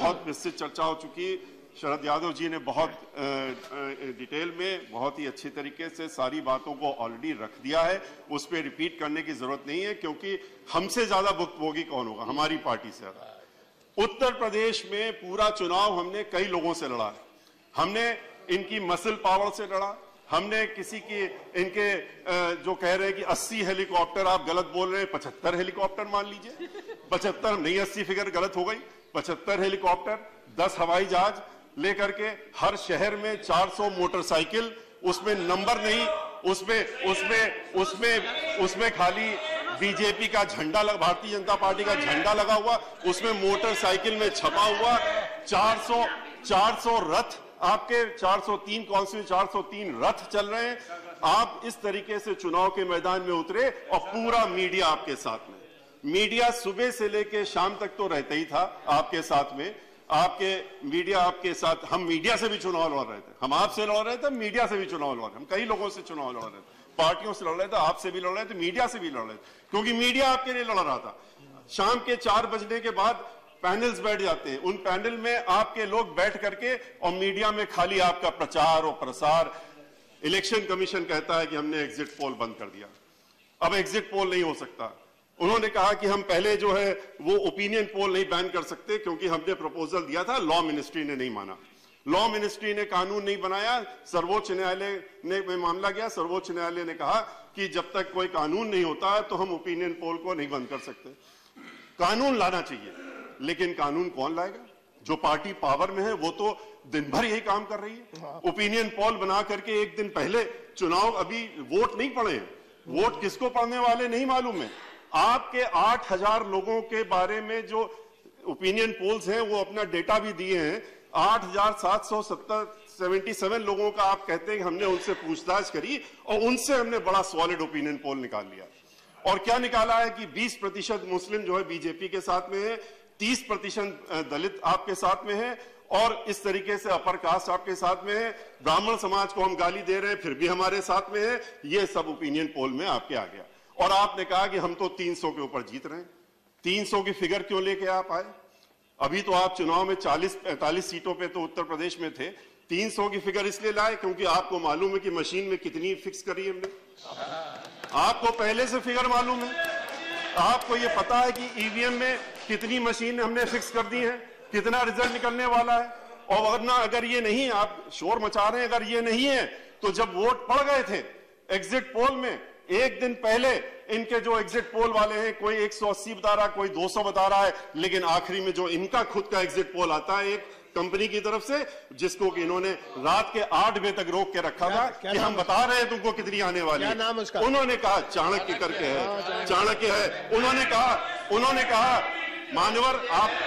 बहुत विस्तृत चर्चा हो चुकी। शरद यादव जी ने बहुत डिटेल में, बहुत ही अच्छी तरीके से सारी बातों को ऑलरेडी रख दिया है, उस पर रिपीट करने की जरूरत नहीं है, क्योंकि हमसे ज्यादा भुक्तभोगी कौन होगा, हमारी पार्टी से ज्यादा। उत्तर प्रदेश में पूरा चुनाव हमने कई लोगों से लड़ा है। हमने इनकी मसल पावर से लड़ा, हमने किसी की, इनके जो कह रहे हैं कि 80 हेलीकॉप्टर, आप गलत बोल रहे हैं, 75 हेलीकॉप्टर मान लीजिए, 75 नहीं, 80 फिगर गलत हो गई, 75 हेलीकॉप्टर, 10 हवाई जहाज लेकर के हर शहर में 400 मोटरसाइकिल, उसमें नंबर नहीं, उसमें खाली बीजेपी का झंडा लगा, भारतीय जनता पार्टी का झंडा लगा हुआ, उसमें मोटरसाइकिल में छपा हुआ 400 रथ, आपके 403 कॉन्स्टिट्यूंसी 403 रथ चल रहे हैं। आप इस तरीके से चुनाव के मैदान में उतरे और पूरा मीडिया आपके साथ में, मीडिया सुबह से लेकर शाम तक तो रहता ही था आपके साथ में, आपके मीडिया आपके साथ। हम मीडिया से भी चुनाव लड़ रहे थे, हम आपसे लड़ रहे थे, मीडिया से भी चुनाव लड़ रहे थे, हम कई लोगों से चुनाव लड़ रहे थे, पार्टियों से लड़ रहे थे, आपसे भी लड़ रहे थे, मीडिया से भी लड़ रहे थे, क्योंकि मीडिया आपके लिए लड़ रहा था। शाम के 4 बजने के बाद पैनल्स बैठ जाते हैं, उन पैनल में आपके लोग बैठ करके, और मीडिया में खाली आपका प्रचार और प्रसार। इलेक्शन कमीशन कहता है कि हमने एग्जिट पोल बंद कर दिया, अब एग्जिट पोल नहीं हो सकता। उन्होंने कहा कि हम पहले जो है वो ओपिनियन पोल नहीं बैन कर सकते, क्योंकि हमने प्रपोजल दिया था, लॉ मिनिस्ट्री ने नहीं माना, लॉ मिनिस्ट्री ने कानून नहीं बनाया, सर्वोच्च न्यायालय में मामला गया, सर्वोच्च न्यायालय ने कहा कि जब तक कोई कानून नहीं होता है तो हम ओपिनियन पोल को नहीं बंद कर सकते। कानून लाना चाहिए, लेकिन कानून कौन लाएगा? जो पार्टी पावर में है वो तो दिन भर यही काम कर रही है, ओपिनियन पोल बना करके एक दिन पहले चुनाव, अभी वोट नहीं पड़े हैं, वोट किसको पड़ने वाले नहीं मालूम है। आपके 8000 लोगों के बारे में जो ओपिनियन पोल्स हैं वो अपना डेटा भी दिए हैं, 8777 लोगों का आप कहते हैं कि हमने उनसे पूछताछ करी और उनसे हमने बड़ा सॉलिड ओपिनियन पोल निकाल लिया। और क्या निकाला है कि 20% मुस्लिम जो है बीजेपी के साथ में है, 30% दलित आपके साथ में है, और इस तरीके से अपर कास्ट आपके साथ में है, ब्राह्मण समाज को हम गाली दे रहे हैं फिर भी हमारे साथ में है। ये सब ओपिनियन पोल में आपके आ गया। और आपने कहा कि हम तो 300 के ऊपर जीत रहे हैं। 300 की फिगर क्यों लेके आप आए? अभी तो आप चुनाव में 40-45 सीटों पे तो उत्तर प्रदेश में थे, 300 की फिगर इसलिए लाए क्योंकि आपको मालूम है कि मशीन में कितनी फिक्स करी हमने, आपको पहले से फिगर मालूम है, आपको ये पता है कि ईवीएम में कितनी मशीन हमने फिक्स कर दी है, कितना रिजल्ट निकलने वाला है। और वरना अगर ये नहीं, आप शोर मचा रहे हैं, अगर ये नहीं है तो जब वोट पड़ गए थे एग्जिट पोल में, एक दिन पहले इनके जो एग्जिट पोल वाले हैं, कोई 180 बता रहा, कोई 200 बता रहा है, लेकिन आखिरी में जो इनका खुद का एग्जिट पोल आता है एक कंपनी की तरफ से, जिसको कि इन्होंने रात के 8 बजे तक रोक के रखा था कि हम बता रहे हैं तुमको कितनी आने वाली है। उन्होंने कहा चाणक्य करके है, चाणक्य है। उन्होंने कहा मानवर,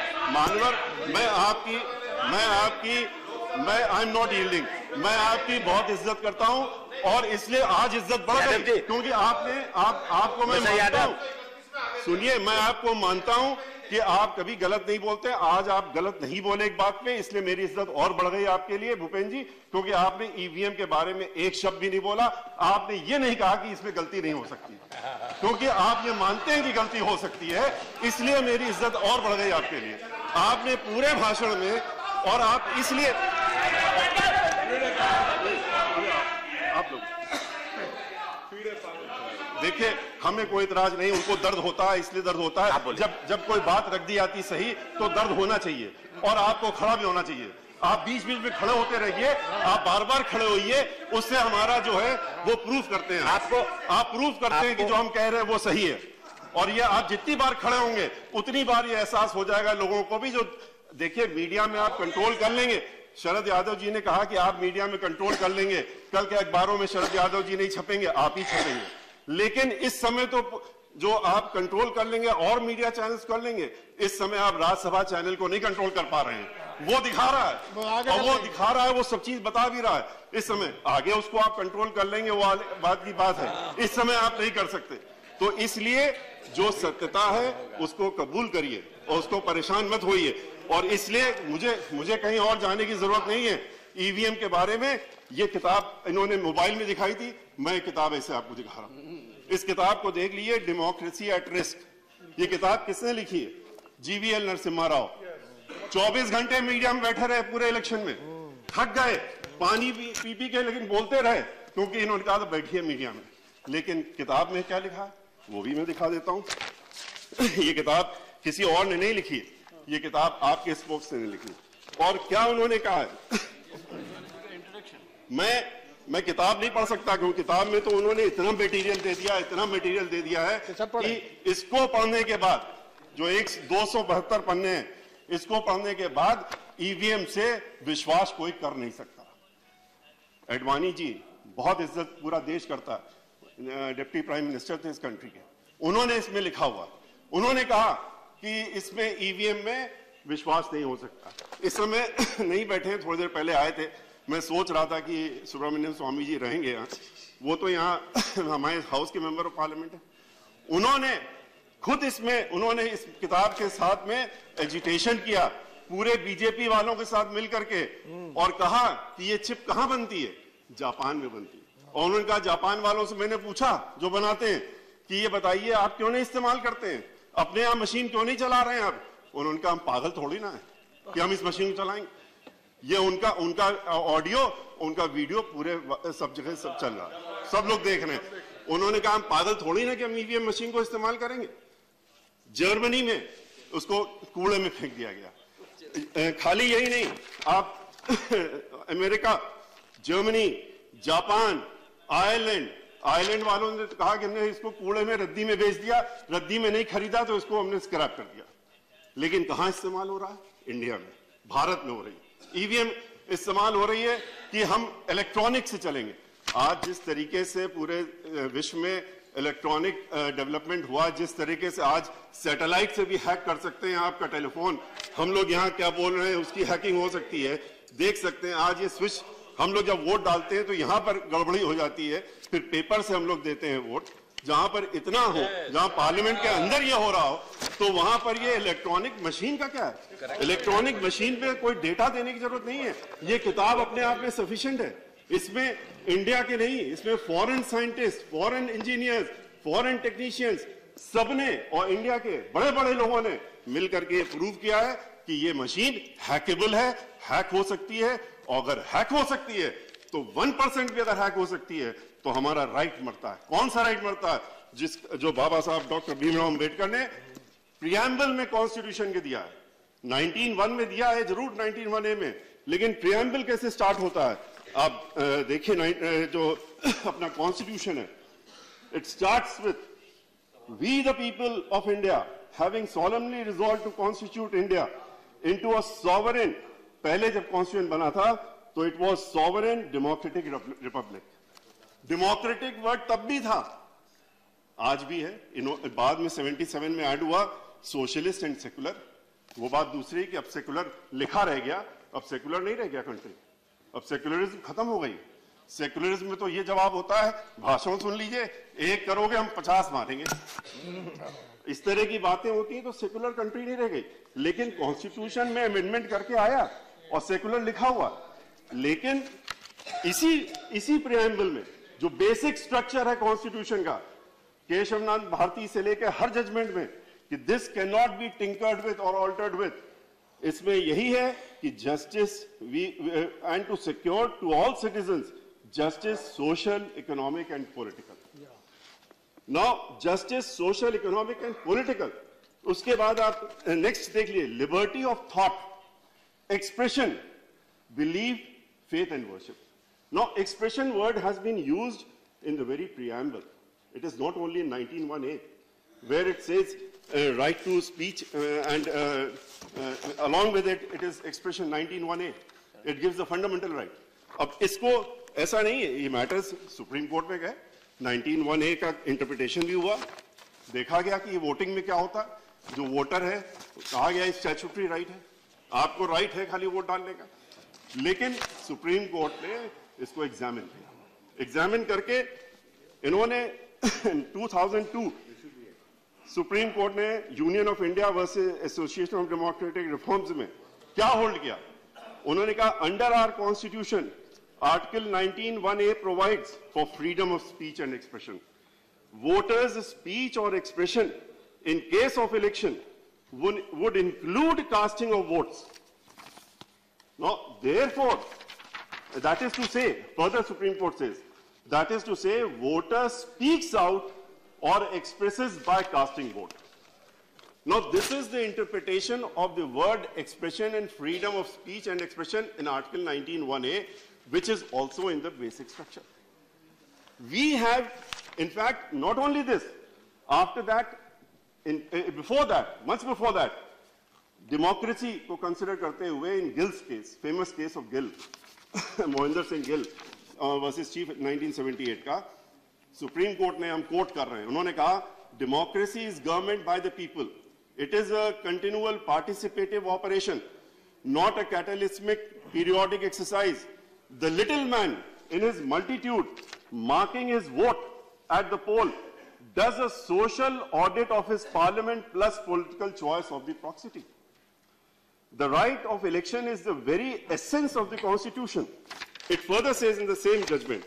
आई एम नॉट यील्डिंग, मैं आपकी बहुत इज्जत करता हूं और इसलिए आज इज्जत बढ़ गई क्योंकि आपको मैं मानता हूं। सुनिए, मैं आपको मानता हूं कि आप कभी गलत नहीं बोलते, आज आप गलत नहीं बोले एक बात पे, इसलिए मेरी इज्जत और बढ़ गई आपके लिए भूपेंद्र जी, क्योंकि आपने ईवीएम के बारे में एक शब्द भी नहीं बोला। आपने ये नहीं कहा कि इसमें गलती नहीं हो सकती, क्योंकि आप ये मानते हैं कि गलती हो सकती है, इसलिए मेरी इज्जत और बढ़ गई आपके लिए। आपने पूरे भाषण में, और आप इसलिए आप लोग देखिए, हमें कोई इतराज नहीं, उनको दर्द होता है इसलिए दर्द होता है। जब कोई बात रख दी जाती सही तो दर्द होना चाहिए और आपको खड़ा भी होना चाहिए। आप बीच बीच में खड़े होते रहिए, आप बार बार खड़े होइए, उससे हमारा जो है वो प्रूफ करते हैं, आप प्रूफ करते हैं कि जो हम कह रहे हैं वो सही है। और ये आप जितनी बार खड़े होंगे उतनी बार ये एहसास हो जाएगा लोगों को भी। जो देखिए, मीडिया में आप कंट्रोल कर लेंगे, शरद यादव जी ने कहा कि आप मीडिया में कंट्रोल कर लेंगे, कल के अखबारों में शरद यादव जी नहीं छपेंगे, आप ही छपेंगे। लेकिन इस समय तो जो आप कंट्रोल कर लेंगे और मीडिया चैनल्स कर लेंगे, इस समय आप राज्यसभा चैनल को नहीं कंट्रोल कर पा रहे हैं। वो दिखा रहा है, वो सब चीज बता भी रहा है। इस समय आगे उसको आप कंट्रोल कर लेंगे, वो बात की बात है, इस समय आप नहीं कर सकते। तो इसलिए जो सत्यता है उसको कबूल करिए और उसको परेशान मत होइए। और इसलिए मुझे कहीं और जाने की जरूरत नहीं है। ईवीएम के बारे में ये किताब इन्होंने मोबाइल में दिखाई थी, मैं किताब ऐसे आपको दिखा रहा हूं। इस किताब को देख लीजिए, डेमोक्रेसी एट रिस्क। ये किताब किसने लिखी है? जीवीएल नरसिम्हा राव। 24 घंटे मीडिया में बैठे रहे पूरे इलेक्शन में, थक गए, पानी पी के, लेकिन बोलते रहे, क्योंकि इन्होंने कहा था बैठिए मीडिया में। लेकिन किताब में क्या लिखा वो भी मैं दिखा देता हूं। ये किताब किसी और ने नहीं लिखी, ये किताब आपके स्पोक्स ने लिखी। और क्या उन्होंने कहा है मैं किताब नहीं पढ़ सकता, क्योंकि किताब में तो उन्होंने इतना मटेरियल दे दिया, इतना मटेरियल दे दिया है कि इसको पढ़ने के बाद, जो 272 पन्ने हैं, इसको पढ़ने के बाद ईवीएम से विश्वास कोई कर नहीं सकता। एडवाणी जी बहुत इज्जत पूरा देश करता है, डिप्टी प्राइम मिनिस्टर थे इस कंट्री के, उन्होंने इसमें लिखा हुआ, उन्होंने कहा कि इसमें ईवीएम में विश्वास नहीं हो सकता। इस समय नहीं बैठे हैं, थोड़ी देर पहले आए थे, मैं सोच रहा था कि सुब्रमण्यम स्वामी जी रहेंगे यहाँ, वो तो यहाँ हमारे हाउस के मेंबर ऑफ पार्लियामेंट है। उन्होंने खुद उन्होंने इस किताब के साथ में एजिटेशन किया पूरे बीजेपी वालों के साथ मिलकर के, और कहा कि ये चिप कहाँ बनती है, जापान में बनती है। और उन्होंने कहा, जापान वालों से मैंने पूछा जो बनाते हैं कि ये बताइए आप क्यों नहीं इस्तेमाल करते हैं, अपने यहाँ मशीन क्यों नहीं चला रहे हैं आप? उन्होंने कहा हम पागल थोड़ी ना है कि हम इस मशीन को चलाएंगे। ये उनका ऑडियो, उनका वीडियो पूरे सब जगह सब चल रहा है, सब लोग देख रहे हैं। उन्होंने कहा हम पागल थोड़ी ना कि हम ईवीएम मशीन को इस्तेमाल करेंगे। जर्मनी में उसको कूड़े में फेंक दिया गया। खाली यही नहीं, आप अमेरिका, जर्मनी, जापान, आयरलैंड वालों ने कहा कि हमने इसको कूड़े में, रद्दी में बेच दिया, रद्दी में नहीं खरीदा तो इसको हमने स्क्रैप कर दिया। लेकिन कहां इस्तेमाल हो रहा है? इंडिया में, भारत में हो रही है। ईवीएम इस्तेमाल हो रही है कि हम इलेक्ट्रॉनिक से चलेंगे। आज जिस तरीके से पूरे विश्व में इलेक्ट्रॉनिक डेवलपमेंट हुआ, जिस तरीके से आज सैटेलाइट से भी हैक कर सकते हैं आपका टेलीफोन, हम लोग यहाँ क्या बोल रहे हैं उसकी हैकिंग हो सकती है, देख सकते हैं। आज ये स्विच, हम लोग जब वोट डालते हैं तो यहाँ पर गड़बड़ी हो जाती है, फिर पेपर से हम लोग देते हैं वोट। जहां पर इतना हो, जहां पार्लियामेंट के अंदर ये हो रहा हो, तो वहां पर ये इलेक्ट्रॉनिक मशीन का क्या है? इलेक्ट्रॉनिक मशीन पे कोई डेटा देने की जरूरत नहीं है। ये किताब अपने आप में सफिशिएंट है। इसमें इंडिया के नहीं, इसमें foreign scientist, foreign engineers, foreign technicians, सबने और इंडिया के बड़े बड़े लोगों ने मिलकर के प्रूव किया है कि ये मशीन हैकेबल है, हैक हो सकती है। और अगर हैक हो सकती है तो 1% भी अगर हैक हो सकती है तो हमारा राइट मरता है। कौन सा राइट मरता है? जो बाबा साहब डॉक्टर भीमराव अंबेडकर ने प्रियम्बल में कॉन्स्टिट्यूशन के दिया है। 1901 में दिया है जरूर, 1901A में, लेकिन प्रियम्बल कैसे स्टार्ट होता है आप देखिए। जो अपना कॉन्स्टिट्यूशन है, it starts with we the people of India having solemnly resolved to constitute India into a sovereign, पहले जब कॉन्स्टिट्यूशन बना था तो it was sovereign democratic republic. Democratic word तब भी था, आज भी है। बाद में 77 में ऐड हुआ सोशलिस्ट एंड सेकुलर। वो बात दूसरी कि अब सेकुलर लिखा रह गया, अब सेकुलर नहीं रह गया कंट्री, अब सेकुलरिज्म खत्म हो गई। सेकुलरिज्म में तो ये जवाब होता है, भाषण सुन लीजिए, 1 करोगे हम 50 मारेंगे। इस तरह की बातें होती हैं तो सेकुलर कंट्री नहीं रह गई। लेकिन कॉन्स्टिट्यूशन में अमेंडमेंट करके आया और सेकुलर लिखा हुआ। लेकिन इसी प्रियम्बल में जो बेसिक स्ट्रक्चर है कॉन्स्टिट्यूशन का, केशवनाथ भारती से लेकर हर जजमेंट में, कि this can not be tinkered with और ऑल्टर्ड विद, इसमें यही है कि justice and to secure to all citizens justice, social, economic and political. Now justice, social, economic and political, उसके बाद आप नेक्स्ट देख लिए, liberty of thought, expression, belief, faith and worship. Now expression word has been used in the very preamble. It is not only in 1901A where it says right to speech and along with it, it is expression 1901A. It gives the fundamental right. अब इसको ऐसा नहीं है, ये matters supreme court में गए, 1901A का interpretation भी हुआ, देखा गया कि ये वोटिंग में क्या होता है। जो वोटर है, कहा गया स्टैट्यूटरी राइट है, आपको राइट है खाली वोट डालने का। लेकिन सुप्रीम कोर्ट ने इसको एग्जामिन किया, एग्जामिन करके इन्होंने 2002 सुप्रीम कोर्ट ने union of India versus association of democratic reforms में क्या होल्ड किया? उन्होंने कहा under our constitution article 19(1)(a provides for freedom of speech and expression. Voters speech और expression in case of election would include casting of votes. Now, therefore, that is to say, further Supreme Court says, that is to say, voter speaks out or expresses by casting vote. Now, this is the interpretation of the word expression and freedom of speech and expression in Article 19(1)(a), which is also in the basic structure. We have, in fact, not only this, after that, before that, much before that, democracy को consider करते हुए in Gill's case, famous case of Gill, Mohinder Singh Gill versus Chief 1978 का, Supreme Court ने हम quote कर रहे हैं, उन्होंने कहा, democracy is government by the people. It is a continual participative operation, not a cataclysmic periodic exercise. The little man in his multitude marking his vote at the poll does a social audit of his parliament plus political choice of the proximity. The right of election is the very essence of the Constitution. It further says in the same judgment,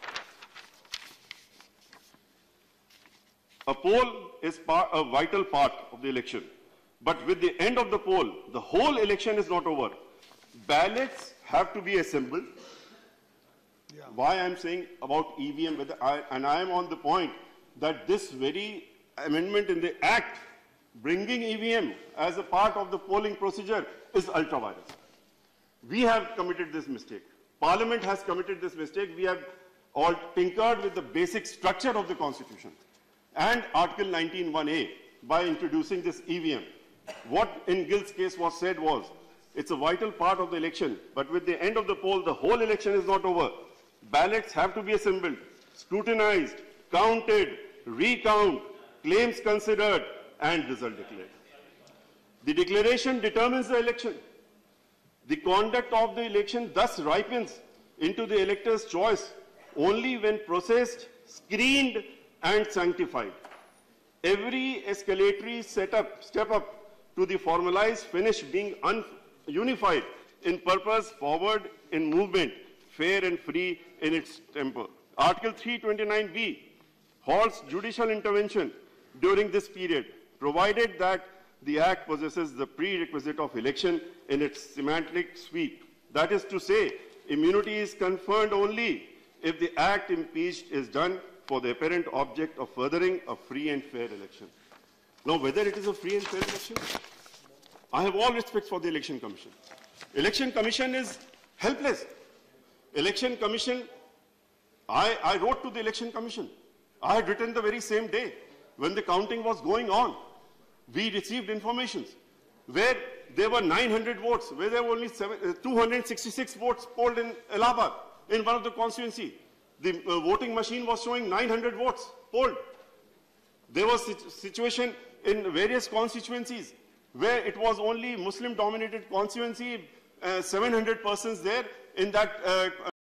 a poll is a vital part of the election, but with the end of the poll, the whole election is not over. Ballots have to be assembled. Yeah. Why I'm saying about EVM, and I am on the point that this very amendment in the Act bringing EVM as a part of the polling procedure is ultra-virus. We have committed this mistake. Parliament has committed this mistake. We have all tinkered with the basic structure of the Constitution and Article 19(1)(a) by introducing this EVM. What in Gill's case was said was, it's a vital part of the election, but with the end of the poll, the whole election is not over. Ballots have to be assembled, scrutinized, counted, recount, claims considered, and result declared. The declaration determines the election. The conduct of the election thus ripens into the elector's choice only when processed, screened, and sanctified. Every escalatory step up to the formalized finish being unified in purpose, forward in movement, fair and free in its temper. Article 329(b) halts judicial intervention during this period, provided that the Act possesses the prerequisite of election in its semantic sweep. That is to say, immunity is conferred only if the act impeached is done for the apparent object of furthering a free and fair election. Now, whether it is a free and fair election, I have all respect for the Election Commission. Election Commission is helpless. Election Commission, I wrote to the Election Commission. I had written the very same day when the counting was going on. We received information where there were 900 votes, where there were only 266 votes polled in Allahabad, in one of the constituency. The voting machine was showing 900 votes polled. There was a situation in various constituencies where it was only Muslim-dominated constituency, 700 persons there in that